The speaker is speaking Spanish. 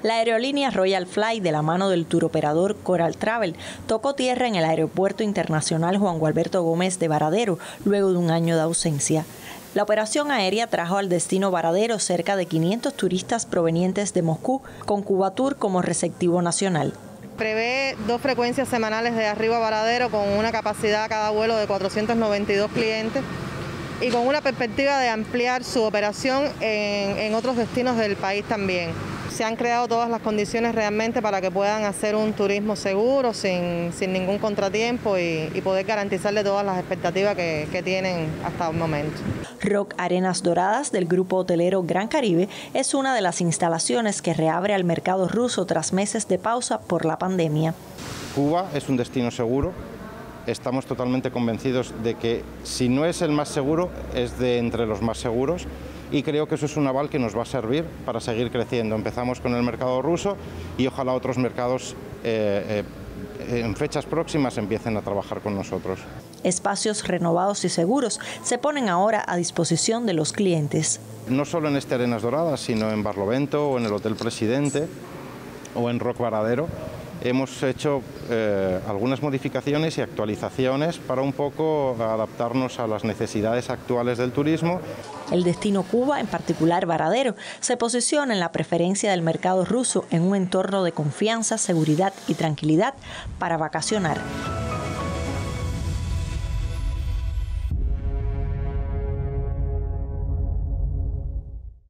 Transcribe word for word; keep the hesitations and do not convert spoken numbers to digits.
La aerolínea Royal Fly, de la mano del turoperador Coral Travel, tocó tierra en el Aeropuerto Internacional Juan Gualberto Gómez de Varadero, luego de un año de ausencia. La operación aérea trajo al destino Varadero cerca de quinientos turistas provenientes de Moscú, con Cubatur como receptivo nacional. Prevé dos frecuencias semanales de arriba a Varadero con una capacidad a cada vuelo de cuatrocientos noventa y dos clientes y con una perspectiva de ampliar su operación en, en otros destinos del país también. Se han creado todas las condiciones realmente para que puedan hacer un turismo seguro, sin, sin ningún contratiempo y, y poder garantizarle todas las expectativas que, que tienen hasta el momento. Rock Arenas Doradas, del grupo hotelero Gran Caribe, es una de las instalaciones que reabre al mercado ruso tras meses de pausa por la pandemia. Cuba es un destino seguro. Estamos totalmente convencidos de que si no es el más seguro, es de entre los más seguros. Y creo que eso es un aval que nos va a servir para seguir creciendo. Empezamos con el mercado ruso y ojalá otros mercados eh, eh, en fechas próximas empiecen a trabajar con nosotros. Espacios renovados y seguros se ponen ahora a disposición de los clientes. No solo en este Arenas Doradas, sino en Barlovento o en el Hotel Presidente o en Rock Varadero. Hemos hecho eh, algunas modificaciones y actualizaciones para un poco adaptarnos a las necesidades actuales del turismo. El destino Cuba, en particular Varadero, se posiciona en la preferencia del mercado ruso en un entorno de confianza, seguridad y tranquilidad para vacacionar.